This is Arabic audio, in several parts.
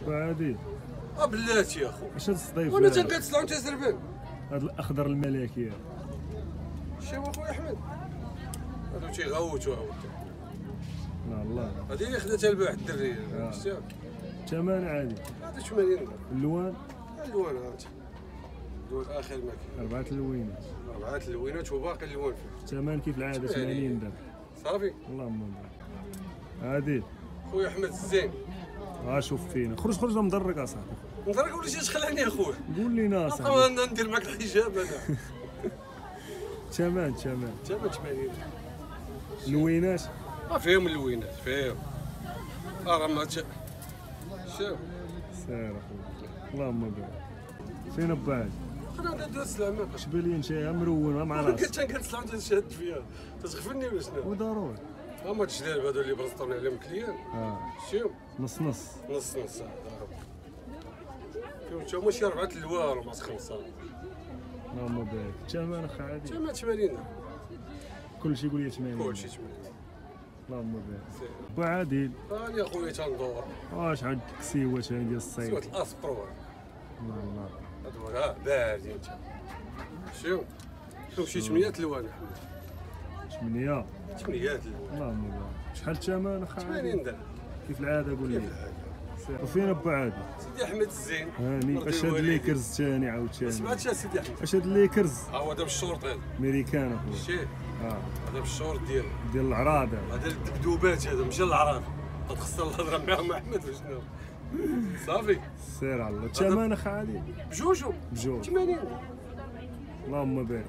وعادي بلاتي يا خو. اش هاد الصديف وانا تنكتسلعو انت سربان. هاد الاخضر الملكي شي هو خويا احمد. هادو تيغوتو لا الله هادي اللي خداتها لواحد الدري. شتيها الثمن عادي. هادي 80. اللوان اللوان هانت دول اخر ما كاين. 4 اللوينات. 4 اللوينات وباقي اللوان فيه. الثمن كيف العاده 80 درهم. صافي اللهم بارك. عادي خويا احمد الزين. شوف فينا خرج مدرك اصاحبي. مدرك ولا شي تخلعني اخويا. قول لينا اصاحبي. انا ندير معاك الحجاب انا. ثمن 80. اللوينات فيهم اللوينات فيهم. ما شوف سير اخويا اللهم بارك. فين با انا ندير السلامه. اش بالي انت مرون مع راسك. كنتسلع تشهد فيا تتغفلني ولا شنو؟ وضروري هما الجلال هادو اللي برزطوني عليهم كليان. شوف نص نص فيهم هما شي 4 اللوار وما 5. اللهم بارك. الثمن اخ عادي. ثمن 80. كلشي يقول لي 80. كلشي 80. اللهم بارك. با عادل راني اخويا تندور. شحال كسيوات هادي ديال الصيد. سوات الاسبرو. الله هادو باردين. شوف شي 8 الوان احمد. 8 اللوان. اللهم بارك. شحال الثمن اخ عادل؟ 80 درهم كيف العاده قول لي. وفين با عادل؟ سيدي احمد الزين. هاني اش هاد الليكرز ثاني عاوتاني؟ سمعتش سيدي احمد. اش هاد الليكرز؟ هذا بالشورت هذا. امريكان اخويا. شتي؟ هذا بالشورت ديالو. ديال العراض هذا الدبدوبات هذا مشى للعراض. خصنا نهضر معاهم احمد وشنو. صافي. سير على الله. الثمن اخ عادل؟ بجوج. 80. اللهم بارك.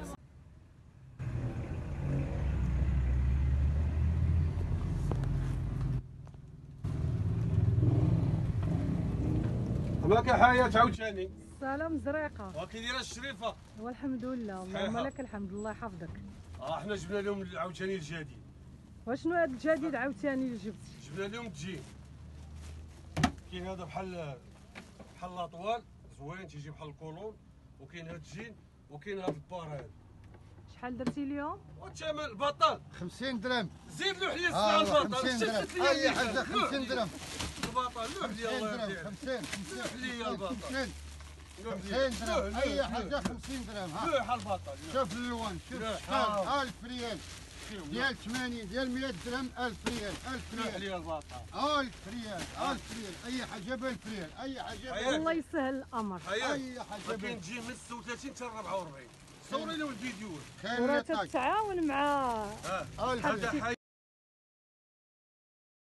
معك حياة عاوتاني. سلام زريقة. وكي دايره الشريفة؟ والحمد لله اللهم لك الحمد الله يحفظك. حنا جبنا لهم عاوتاني الجديد. وشنو هذا الجديد عاوتاني اللي جبت؟ جبنا لهم التجين. كاين هذا بحال لاطوال زوين تيجي بحال الكولون، وكاين هذا التجين، وكاين هذا البار هذا. شحال درتي اليوم؟ والثمن البطل 50 درهم. زيد لوح لي الساعة البطل. 50 درهم. اي حاجه 50 درهم. البطل لوح لي الله يرضيك. 50 لوح لي البطل. 50 درهم. اي حاجه 50 درهم. لوح البطل. شوف اللوان شوف الشحال 1000 ريال ديال 80 ديال 100 درهم 1000 ريال 1000 لوح ريال لي البطل. 1000 ريال 1000 ريال اي حاجه ب 1000 ريال اي حاجه الله يسهل الامر. اي حاجه كاين تجي من 36 حتى 44. صوري له الفيديو. وراه تتعاون مع 1000 هذا